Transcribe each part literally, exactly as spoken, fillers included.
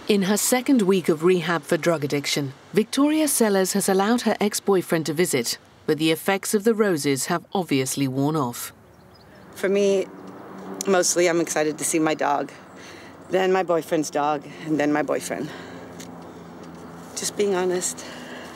In her second week of rehab for drug addiction, Victoria Sellers has allowed her ex-boyfriend to visit, but the effects of the roses have obviously worn off. For me, mostly I'm excited to see my dog, then my boyfriend's dog, and then my boyfriend. Just being honest.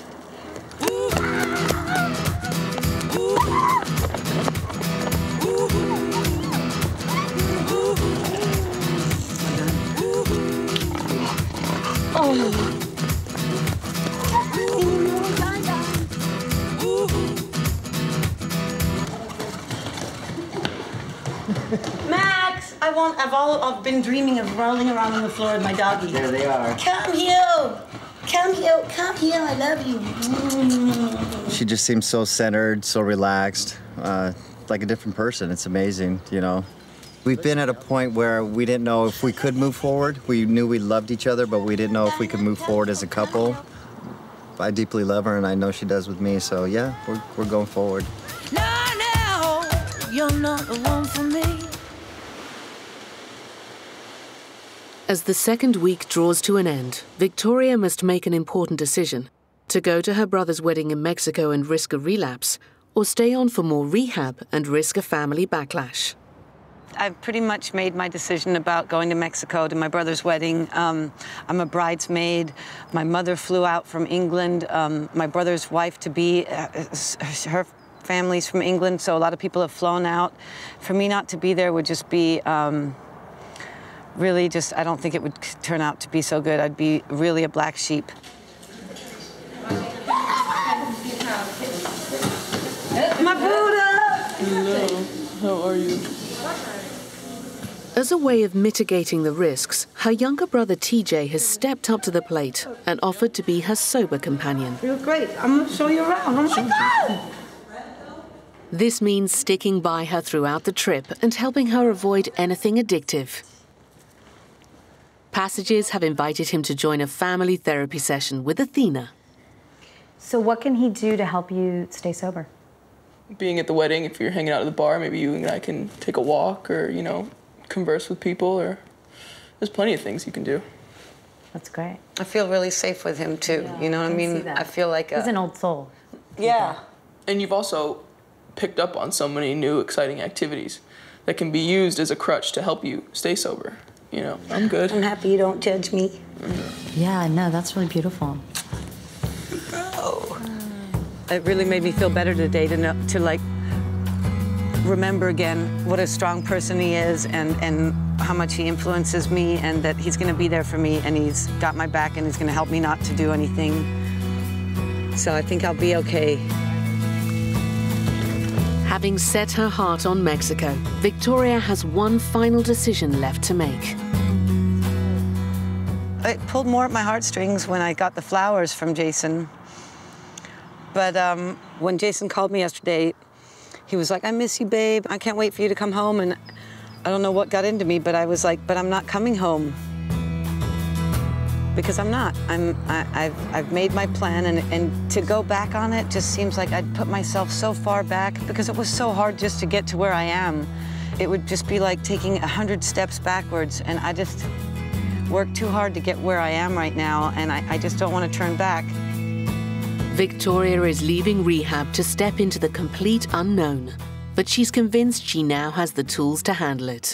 Max, I want. I've all. I've been dreaming of rolling around on the floor with my doggy. There they are. Come here, come here, come here. I love you. Mm. She just seems so centered, so relaxed, uh, like a different person. It's amazing, you know. We've been at a point where we didn't know if we could move forward. We knew we loved each other, but we didn't know if we could move forward as a couple. I deeply love her, and I know she does with me. So yeah, we're we're going forward. No, no, you're not the one for me. As the second week draws to an end, Victoria must make an important decision: to go to her brother's wedding in Mexico and risk a relapse, or stay on for more rehab and risk a family backlash. I've pretty much made my decision about going to Mexico to my brother's wedding. Um, I'm a bridesmaid. My mother flew out from England. Um, my brother's wife-to-be, uh, her family's from England, so a lot of people have flown out. For me not to be there would just be um, really just, I don't think it would turn out to be so good. I'd be really a black sheep. My Buddha! Hello, how are you? As a way of mitigating the risks, her younger brother T J has stepped up to the plate and offered to be her sober companion. You're great. I'm going to show you around. Oh my God! This means sticking by her throughout the trip and helping her avoid anything addictive. Passages have invited him to join a family therapy session with Athena. So what can he do to help you stay sober? Being at the wedding, if you're hanging out at the bar, maybe you and I can take a walk or, you know, converse with people, or there's plenty of things you can do. That's great. I feel really safe with him too. Yeah, you know what I mean? I feel like a, he's an old soul. Yeah. And you've also picked up on so many new exciting activities that can be used as a crutch to help you stay sober. You know, I'm good. I'm happy you don't judge me. Mm-hmm. Yeah, no, that's really beautiful. Oh. It really made me feel better today to know, to like remember again what a strong person he is, and, and how much he influences me, and that he's going to be there for me, and he's got my back, and he's going to help me not to do anything. So I think I'll be okay. Having set her heart on Mexico, Victoria has one final decision left to make. It pulled more at my heartstrings when I got the flowers from Jason. But um, when Jason called me yesterday, he was like, I miss you, babe. I can't wait for you to come home. And I don't know what got into me, but I was like, but I'm not coming home. Because I'm not. I'm, I, I've, I've made my plan, and, and to go back on it just seems like I'd put myself so far back, because it was so hard just to get to where I am. It would just be like taking a hundred steps backwards, and I just worked too hard to get where I am right now, and I, I just don't want to turn back. Victoria is leaving rehab to step into the complete unknown, but she's convinced she now has the tools to handle it.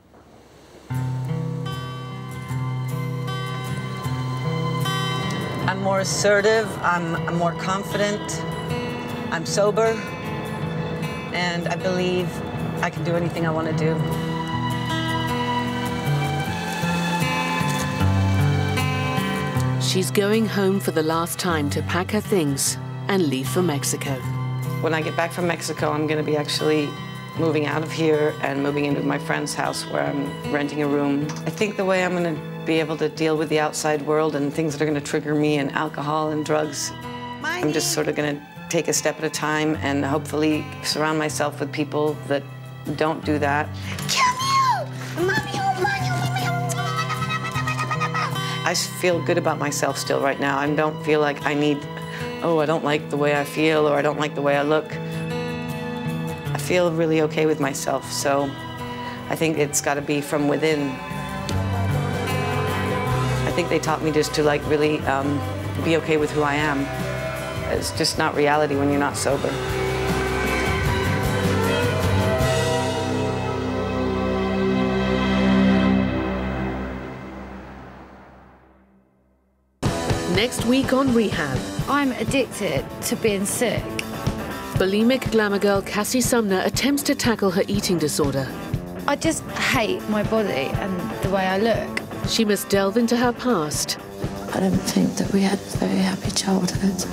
I'm more assertive, I'm, I'm more confident, I'm sober, and I believe I can do anything I want to do. She's going home for the last time to pack her things and leave for Mexico. When I get back from Mexico, I'm going to be actually moving out of here and moving into my friend's house where I'm renting a room. I think the way I'm going to be able to deal with the outside world and things that are going to trigger me, and alcohol and drugs, I'm just sort of going to take a step at a time and hopefully surround myself with people that don't do that. I feel good about myself still right now. I don't feel like I need, oh, I don't like the way I feel, or I don't like the way I look. I feel really okay with myself, so I think it's got to be from within. I think they taught me just to like really um, be okay with who I am. It's just not reality when you're not sober. Next week on Rehab. I'm addicted to being sick. Bulimic glamour girl Cassie Sumner attempts to tackle her eating disorder. I just hate my body and the way I look. She must delve into her past. I don't think that we had a very happy childhood.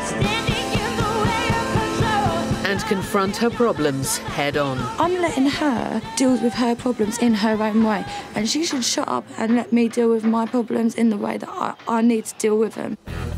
And confront her problems head on. I'm letting her deal with her problems in her own way, and she should shut up and let me deal with my problems in the way that I, I need to deal with them.